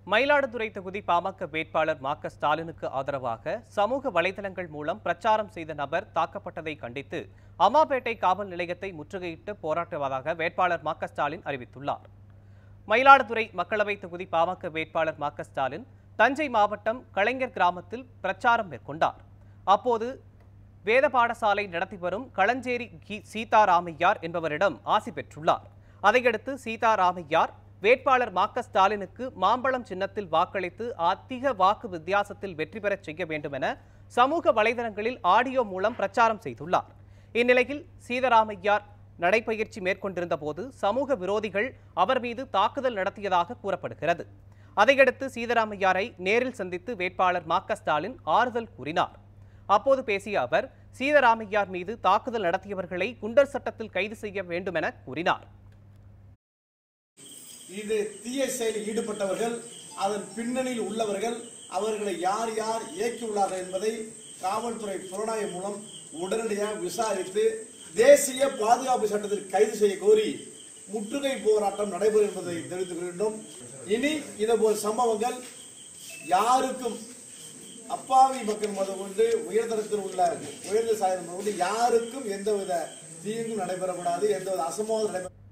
மயிலாடுதுறை தொகுதி பாமக வேட்பாளர் மா.க. ஸ்டாலினுக்கு ஆதரவாக சமூக வலைதளங்கள் மூலம் பிரச்சாரம் செய்த நபர் தாக்கப்பட்டதை கண்டித்து அம்மாபேட்டை காவல் நிலையத்தை முற்றுகையிட்டு போராட்டுவதாக வேட்பாளர் மா.க. ஸ்டாலின் அறிவித்துள்ளார். மயிலாடுதுறை மக்களவை தொகுதி பாமக வேட்பாளர் மா.க. ஸ்டாலின் தஞ்சை மாவட்டம் கலைஞர் கிராமத்தில் பிரச்சாரம் மேற்கொண்டார். அப்போது வேத பாடசாலை நடத்தி வரும் களஞ்சேரி சீதாராமையார் என்பவரிடம் ஆசி பெற்றுள்ளார். அதையடுத்து சீதாராமையார் வேட்பாளர் மா.க. ஸ்டாலினுக்கு மாம்பழம் சின்னத்தில் வாக்களித்து அதிக வாக்கு வித்தியாசத்தில் வெற்றி பெறச் செய்ய வேண்டும் என சமூக வலைதளங்களில் ஆடியோ மூலம் பிரச்சாரம் செய்துள்ளார். இந்நிலையில் சீதாராமையார் நடைபயிற்சி மேற்கொண்டிருந்த போது சமூக விரோதிகள் அவர் மீது தாக்குதல் நடத்தியதாக கூறப்படுகிறது. அதையடுத்து சீதாராமையாரை நேரில் சந்தித்து வேட்பாளர் மா.க. ஸ்டாலின் ஆறுதல் கூறினார். அப்போது பேசிய அவர் சீதாராமையார் மீது தாக்குதல் நடத்தியவர்களை குண்டர் சட்டத்தில் கைது செய்ய வேண்டும் என கூறினார். இது தீய செயலில் ஈடுபட்டவர்கள், அதன் பின்னணியில் உள்ளவர்கள், அவர்களை யார் யார் இயக்கியுள்ளார்கள் என்பதை காவல்துறை புலனாய்வு மூலம் உடனடியாக விசாரித்து தேசிய பாதுகாப்பு சட்டத்தில் கைது செய்ய கோரி முற்றுகை போராட்டம் நடைபெறும் என்பதை தெரிவித்துக் கொள்கின்றோம். இனி இதுபோல் சம்பவங்கள் யாருக்கும் அப்பாவி மக்கள் முதல் கொண்டு உயர்தரத்தில் உள்ள உயர்ந்த சாதனை யாருக்கும் எந்தவித தீங்கும் நடைபெறக்கூடாது, எந்தவித அசம்பாவிதம் நடைபெற